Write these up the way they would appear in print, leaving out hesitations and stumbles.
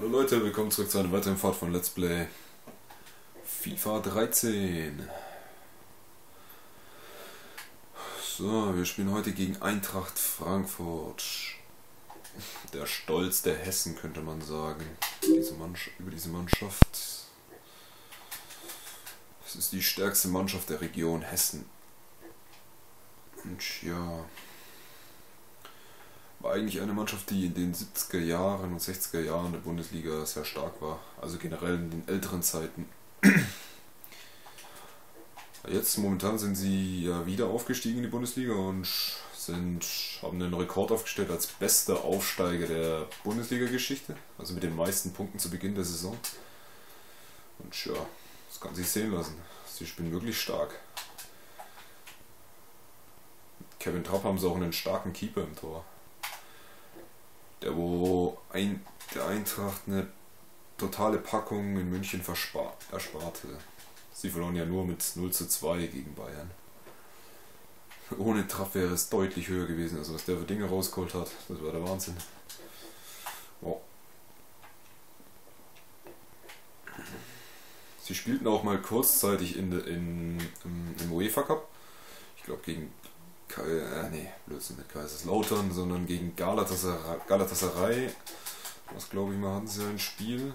Hallo Leute, willkommen zurück zu einer weiteren Fahrt von Let's Play FIFA 13. So, wir spielen heute gegen Eintracht Frankfurt. Der Stolz der Hessen, könnte man sagen, über diese Mannschaft. Es ist die stärkste Mannschaft der Region Hessen. Und ja, war eigentlich eine Mannschaft, die in den 70er Jahren und 60er Jahren der Bundesliga sehr stark war. Also generell in den älteren Zeiten. Jetzt momentan sind sie ja wieder aufgestiegen in die Bundesliga und haben einen Rekord aufgestellt als bester Aufsteiger der Bundesliga-Geschichte. Also mit den meisten Punkten zu Beginn der Saison. Und ja, das kann sich sehen lassen. Sie spielen wirklich stark. Mit Kevin Trapp haben sie auch einen starken Keeper im Tor. Der Eintracht eine totale Packung in München ersparte. Sie verloren ja nur mit 0:2 gegen Bayern. Ohne Trapp wäre es deutlich höher gewesen, also was der für Dinge rausgeholt hat, das war der Wahnsinn. Wow. Sie spielten auch mal kurzzeitig im UEFA Cup. Ich glaube gegen Blödsinn, nicht Kaiserslautern, sondern gegen Galatasaray. Was glaube ich mal, hatten sie ein Spiel.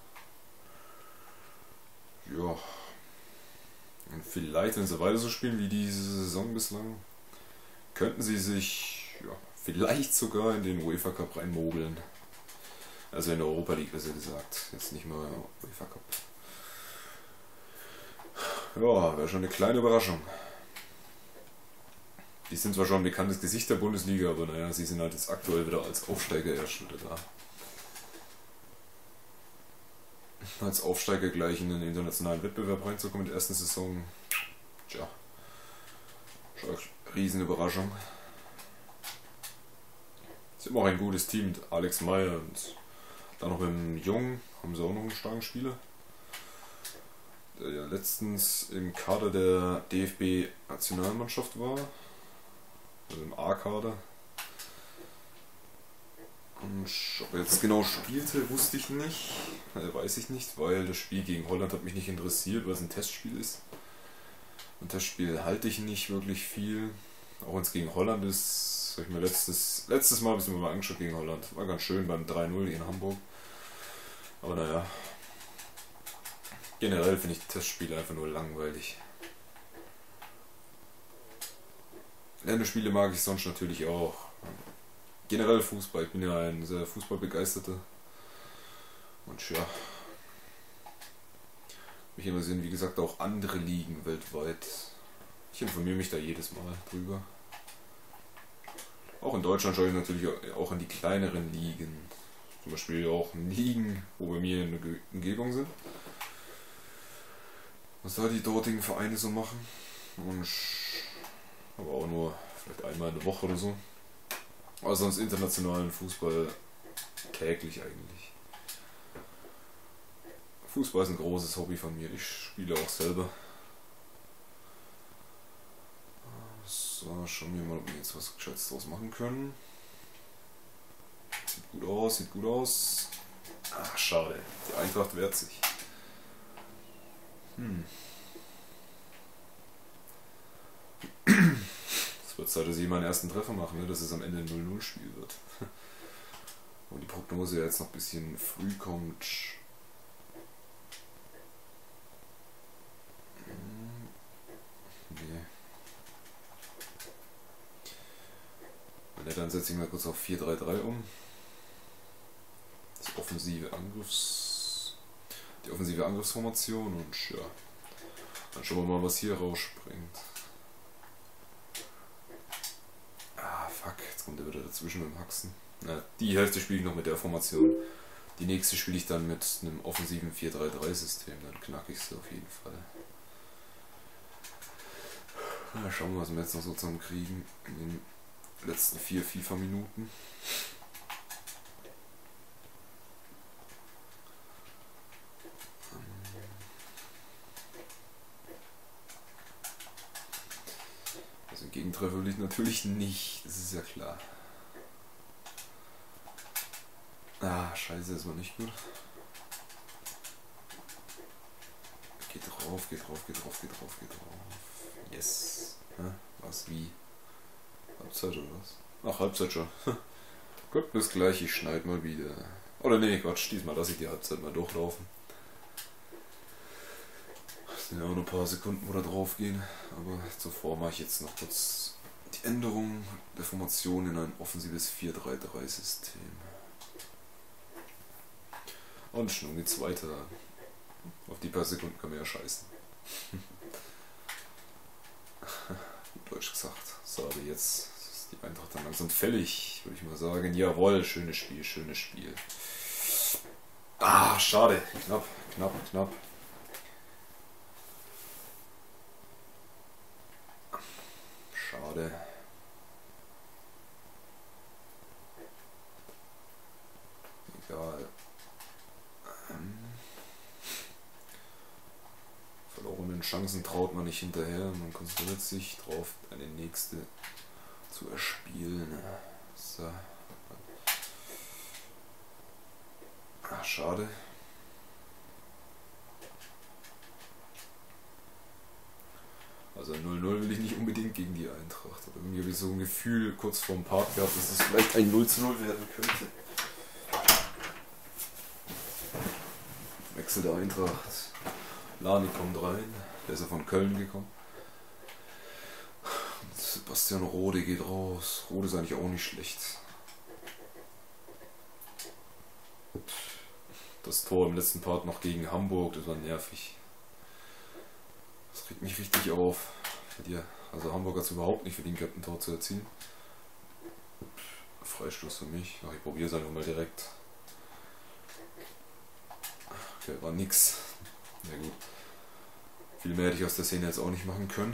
Ja. Und vielleicht, wenn sie weiter so spielen wie diese Saison bislang, könnten sie sich vielleicht sogar in den UEFA Cup reinmogeln. Also in der Europa League, besser gesagt. Jetzt nicht mal UEFA Cup. Ja, wäre schon eine kleine Überraschung. Die sind zwar schon ein bekanntes Gesicht der Bundesliga, aber naja, sie sind halt jetzt aktuell wieder als Aufsteiger erst wieder da. Als Aufsteiger gleich in den internationalen Wettbewerb reinzukommen in der ersten Saison, tja, schon eine Riesenüberraschung. Sie haben auch ein gutes Team mit Alex Meyer und dann noch mit dem Jung, haben sie auch noch einen starken Spieler, der ja letztens im Kader der DFB-Nationalmannschaft war. Also im A-Kader. Und ob er jetzt genau spielte, wusste ich nicht. Weiß ich nicht, weil das Spiel gegen Holland hat mich nicht interessiert, weil es ein Testspiel ist. Ein Testspiel halte ich nicht wirklich viel. Auch wenn es gegen Holland ist, habe ich mir letztes Mal ein bisschen mal angeschaut gegen Holland. War ganz schön beim 3:0 in Hamburg. Aber naja. Generell finde ich Testspiele einfach nur langweilig. Länderspiele mag ich sonst natürlich auch. Generell Fußball, ich bin ja ein sehr Fußballbegeisterter. Und ja, mich interessieren wie gesagt auch andere Ligen weltweit. Ich informiere mich da jedes Mal drüber. Auch in Deutschland schaue ich natürlich auch in die kleineren Ligen. Zum Beispiel auch in Ligen, wo bei mir in der Umgebung sind. Was da die dortigen Vereine so machen. Und aber auch nur vielleicht einmal in der Woche oder so. Aber sonst internationalen Fußball täglich eigentlich. Fußball ist ein großes Hobby von mir. Ich spiele auch selber. So, schauen wir mal, ob wir jetzt was Gescheites draus machen können. Sieht gut aus, sieht gut aus. Ach, schade. Die Eintracht wehrt sich. Es wird Zeit, dass ich meinen ersten Treffer mache, ne? Dass es am Ende ein 0:0-Spiel wird. Und die Prognose ja jetzt noch ein bisschen früh kommt. Nee. Ja, dann setze ich mal kurz auf 4-3-3 um. Die offensive Angriffsformation und ja. Dann schauen wir mal, was hier rausspringt. Jetzt kommt er wieder dazwischen mit dem Haxen. Na, die Hälfte spiele ich noch mit der Formation. Die nächste spiele ich dann mit einem offensiven 4-3-3-System. Dann knacke ich sie auf jeden Fall. Na, schauen wir, was wir jetzt noch so zusammen kriegen in den letzten 4 FIFA-Minuten. Gegentreffer will ich natürlich nicht, das ist ja klar. Ah, scheiße, das war nicht gut. Geht drauf, geht drauf, geht drauf, geht drauf, geht drauf. Yes. Hä? Was, wie? Halbzeit oder was? Ach, Halbzeit schon. Gut, bis gleich, ich schneide mal wieder. Oder nee, Quatsch, diesmal lasse ich die Halbzeit mal durchlaufen. Es sind ja auch noch ein paar Sekunden, wo da drauf gehen. Aber zuvor mache ich jetzt noch kurz die Änderung der Formation in ein offensives 4-3-3-System. Und schon geht's weiter. Auf die paar Sekunden kann man ja scheißen. Gut Deutsch gesagt. So, aber jetzt ist die Eintracht dann langsam fällig, würde ich mal sagen. Jawohl, schönes Spiel, schönes Spiel. Ah, schade. Knapp, knapp, knapp. Schade. Egal. Verlorenen Chancen traut man nicht hinterher. Man konzentriert sich darauf, eine nächste zu erspielen. So. Ach, schade. Also 0-0 will ich nicht unbedingt gegen die Eintracht. Aber irgendwie habe ich so ein Gefühl kurz vorm Part gehabt, dass es vielleicht ein 0-0 werden könnte. Wechsel der Eintracht. Lani kommt rein. Der ist ja von Köln gekommen. Und Sebastian Rode geht raus. Rode ist eigentlich auch nicht schlecht. Das Tor im letzten Part noch gegen Hamburg, das war nervig. Das regt mich richtig auf. Also Hamburg hat es überhaupt nicht verdient gehabt, ein Tor zu erzielen. Freistoß für mich. Ach, ich probiere es einfach mal direkt. Okay, war nix. Na gut. Viel mehr hätte ich aus der Szene jetzt auch nicht machen können.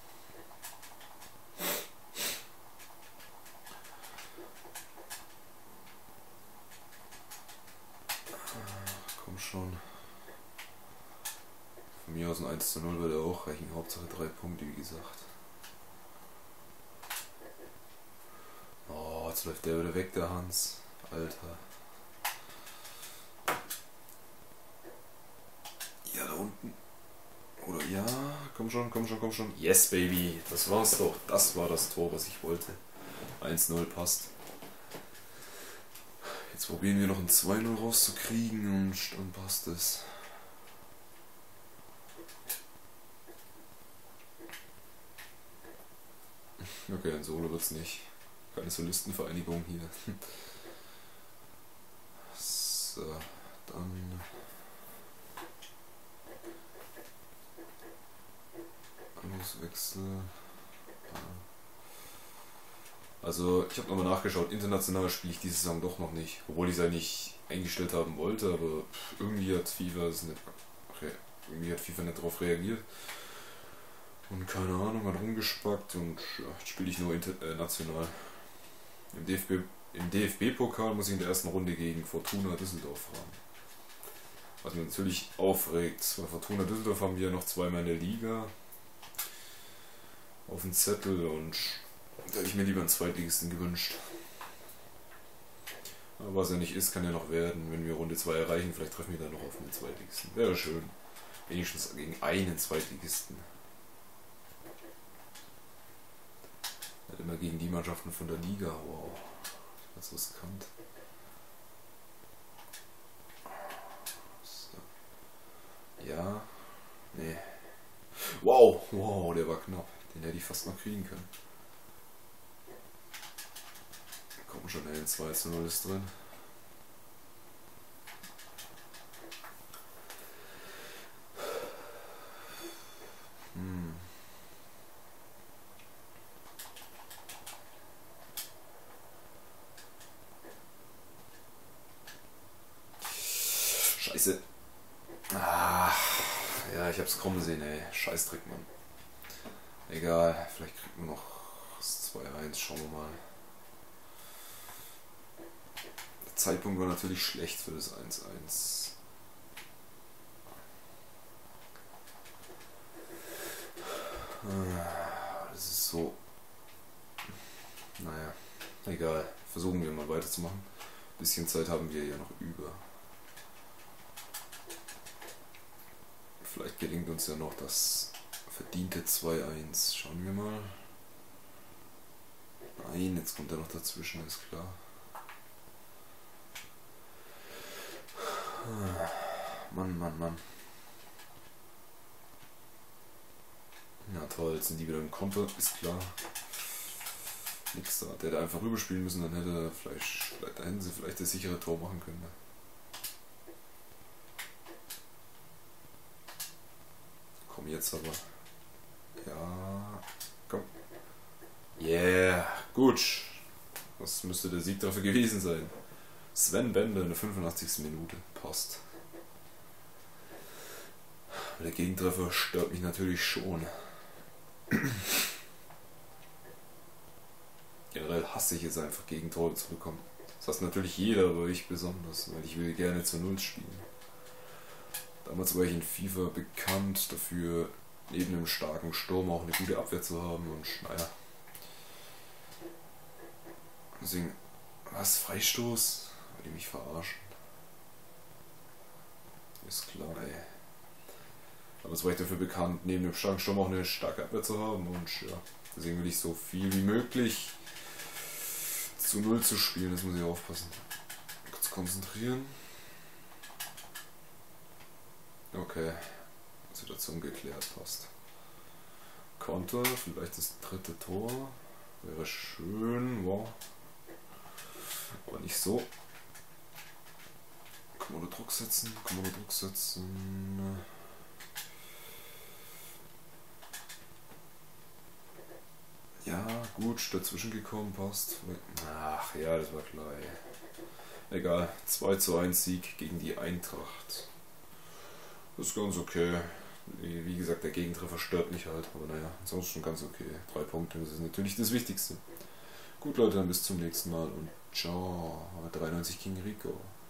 Komm schon. Von mir aus ein 1:0 würde auch reichen. Hauptsache 3 Punkte, wie gesagt. Oh, jetzt läuft der wieder weg, der Hans. Alter. Ja, da unten. Oder ja, komm schon, komm schon, komm schon. Yes, baby. Das war's doch. Das war das Tor, was ich wollte. 1:0 passt. Jetzt probieren wir noch ein 2:0 rauszukriegen und dann passt es. Okay, ein Solo wird's nicht. Keine Solistenvereinigung hier. So, dann. Anrufswechsel. Also, ich habe nochmal nachgeschaut. International spiele ich diese Saison doch noch nicht. Obwohl ich es eigentlich eingestellt haben wollte, aber irgendwie hat FIFA nicht darauf reagiert. Und keine Ahnung, hat rumgespackt und ja, jetzt spiele ich nur national. Im DFB-Pokal muss ich in der ersten Runde gegen Fortuna Düsseldorf fahren. Was mich natürlich aufregt, weil Fortuna Düsseldorf haben wir ja noch zweimal in der Liga auf dem Zettel und da hätte ich mir lieber einen Zweitligisten gewünscht. Aber was ja nicht ist, kann ja noch werden. Wenn wir Runde 2 erreichen, vielleicht treffen wir dann noch auf einen Zweitligisten. Wäre schön. Wenigstens gegen einen Zweitligisten. Nicht immer gegen die Mannschaften von der Liga. Wow. Das ist riskant. So. Ja. Nee. Wow. Wow, der war knapp. Den hätte ich fast noch kriegen können. Komm schon, ey, 2:0 ist drin. Scheiße. Ah, ja, ich hab's kommen sehen, ey. Scheißdreck, Mann. Egal, vielleicht kriegen wir noch das 2:1, schauen wir mal. Der Zeitpunkt war natürlich schlecht für das 1:1. Das ist so. Naja, egal. Versuchen wir mal weiterzumachen. Bisschen Zeit haben wir ja noch über. Vielleicht gelingt uns ja noch das verdiente 2-1. Schauen wir mal. Nein, jetzt kommt er noch dazwischen, ist klar. Mann, Mann, Mann. Na toll, jetzt sind die wieder im Konter, ist klar. Nix da. Der hätte einfach rüberspielen müssen, dann hätte er vielleicht da hätten sie vielleicht das sichere Tor machen können. Ne? Komm jetzt aber. Ja, komm. Yeah, gut. Das müsste der Sieg dafür gewesen sein. Sven Bender in der 85. Minute. Passt. Der Gegentreffer stört mich natürlich schon. Generell hasse ich es einfach, Gegentore zu bekommen. Das hasst natürlich jeder, aber ich besonders, weil ich will gerne zu Null spielen. Damals war ich in FIFA bekannt dafür, neben einem starken Sturm auch eine gute Abwehr zu haben und naja. Deswegen, was? Freistoß? Weil die mich verarschen. Ist klar, ey. Damals war ich dafür bekannt, neben dem starken Sturm auch eine starke Abwehr zu haben und ja, deswegen will ich so viel wie möglich zu Null zu spielen, das muss ich aufpassen. Kurz konzentrieren. Okay, Situation geklärt, passt. Konter, vielleicht das dritte Tor. Wäre schön, wow. Aber nicht so. Kommando Druck setzen, Kommando Druck setzen. Ja, gut, dazwischen gekommen, passt. Ach ja, das war klar, ey. Egal, 2:1 Sieg gegen die Eintracht. Das ist ganz okay. Wie gesagt, der Gegentreffer stört mich halt, aber naja, ansonsten ganz okay. 3 Punkte, das ist natürlich das Wichtigste. Gut Leute, dann bis zum nächsten Mal und ciao. 93 King Rico.